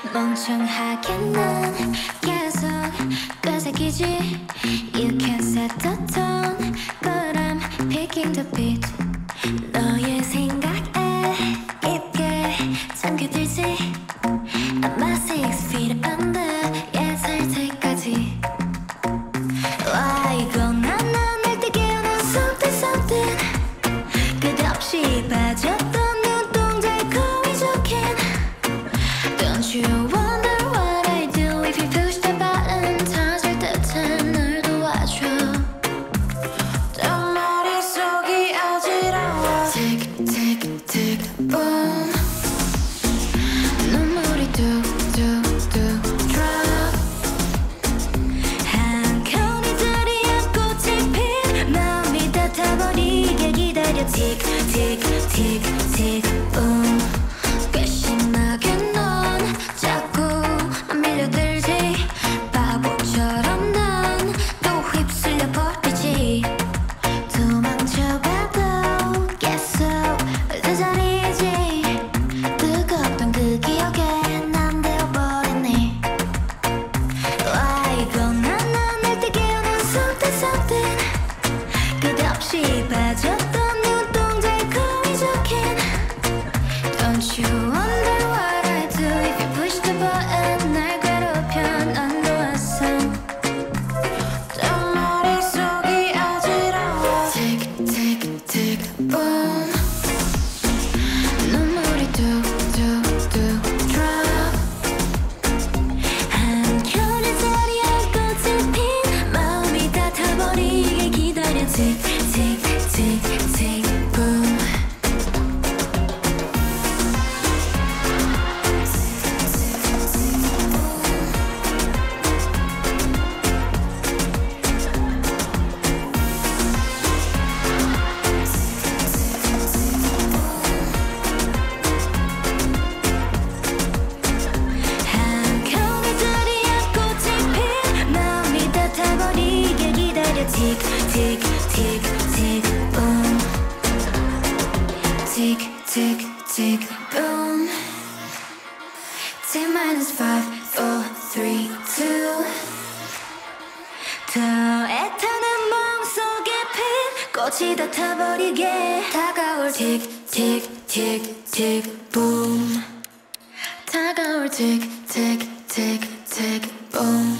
멍청하게 난 계속 끄적이지. You can set the tone but I'm picking the beat. 너의 생각에 깊게 잠겨들지. 아마 6 feet under 예살 때까지. 와 이건 날 뜨게 하는 something something. 끝없이 빠졌던 눈동자에 거의 적힌. Don't you wonder what I do if you push the button. 터질 듯한 널 도와줘. 또 머릿속이 어지러워. Tick tick tick boom. 눈물이 뚝뚝뚝 drop. 한 켠이 들이야 꽃이 핀 마음이 다 타버리게 기다려. Tick tick tick tick boom. 괘씸하게 넌 자꾸 안 밀려들지. 바보처럼 난 또 휩쓸려 버리지. 도망쳐봐도 계속 그 자리이지. 뜨겁던 그 기억에 난 되어버렸네. 와 이건 날 뜨게 하는 something something. 끝없이 빠졌던 눈동자에 거의 적힌. Don't you wonder what I do if you push the button. 날 괴롭혀 난 놓았어. 또 머릿속이 어지러워. Tick tick tick boom. 눈물이 뚝뚝뚝 drop. 한 켠에 자리한 꽃이 핀 마음이 다 타버리게 기다려. Tick tick tick tick boom. 한 켠에 자리한 꽃이 핀 마음이 다 타버리게 기다려. Tick tick tick tick boom. Tick tick tick boom. T-5, 4, 3, 2. 더 애타는 맘속에 핀 꽃이 다 타버리게 다가올 tick tick tick tick boom. 다가올 tick tick tick tick boom.